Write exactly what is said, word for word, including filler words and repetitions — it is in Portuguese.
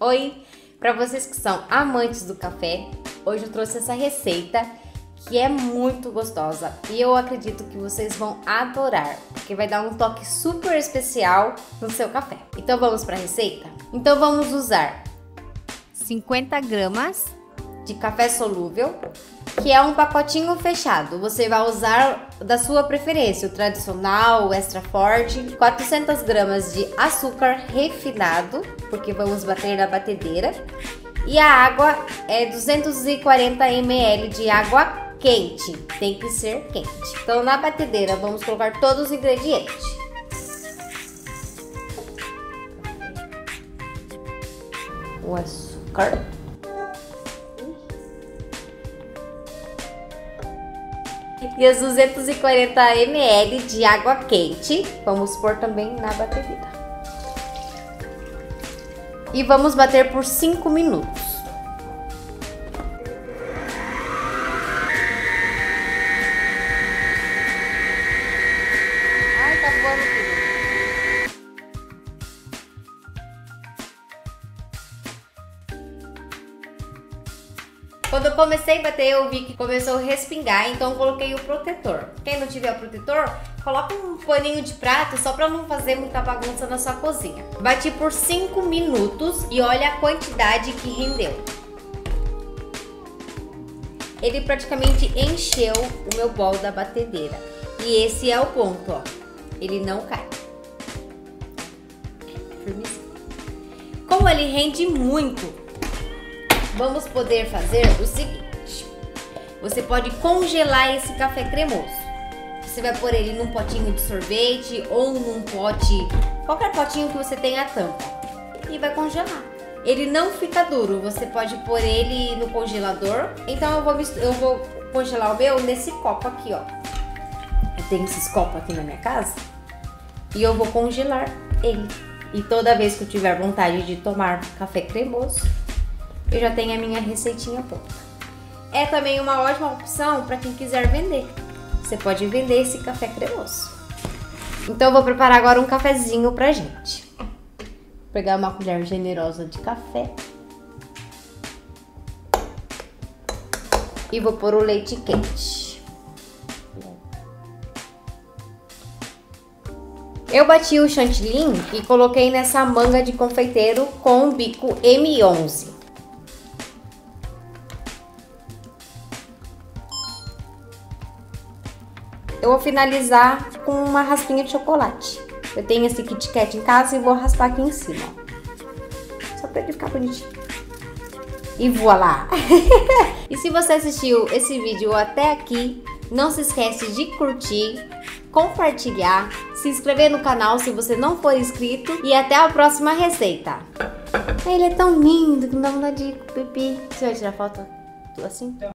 Oi, para vocês que são amantes do café, hoje eu trouxe essa receita que é muito gostosa e eu acredito que vocês vão adorar, porque vai dar um toque super especial no seu café. Então vamos para a receita? Então vamos usar cinquenta gramas de café solúvel, que é um pacotinho fechado. Você vai usar da sua preferência, o tradicional, o extra forte. quatrocentas gramas de açúcar refinado, porque vamos bater na batedeira. E a água é duzentos e quarenta mililitros de água quente, tem que ser quente. Então na batedeira vamos colocar todos os ingredientes. O açúcar. E as duzentos e quarenta mililitros de água quente, vamos pôr também na batedeira. E vamos bater por cinco minutos. Ai, tá voando tudo. Quando eu comecei a bater, eu vi que começou a respingar, então eu coloquei o protetor. Quem não tiver o protetor, coloca um paninho de prato só para não fazer muita bagunça na sua cozinha. Bati por cinco minutos e olha a quantidade que rendeu. Ele praticamente encheu o meu bol da batedeira. E esse é o ponto, ó. Ele não cai. Firmezinho. Como ele rende muito, vamos poder fazer o seguinte: você pode congelar esse café cremoso. Você vai pôr ele num potinho de sorvete ou num pote, qualquer potinho que você tenha a tampa, e vai congelar. Ele não fica duro, você pode pôr ele no congelador. Então eu vou, eu vou congelar o meu nesse copo aqui, ó. Eu tenho esses copos aqui na minha casa e eu vou congelar ele. E toda vez que eu tiver vontade de tomar café cremoso, eu já tenho a minha receitinha pronta. É também uma ótima opção para quem quiser vender. Você pode vender esse café cremoso. Então eu vou preparar agora um cafezinho pra gente. Vou pegar uma colher generosa de café. E vou pôr o leite quente. Eu bati o chantilly e coloquei nessa manga de confeiteiro com o bico M onze. Eu vou finalizar com uma raspinha de chocolate. Eu tenho esse Kit Kat em casa e vou raspar aqui em cima, ó. Só pra ele ficar bonitinho. E voilá! E se você assistiu esse vídeo até aqui, não se esquece de curtir, compartilhar, se inscrever no canal se você não for inscrito e até a próxima receita. Ele é tão lindo que não dá vontade de pipi. Você vai tirar foto assim?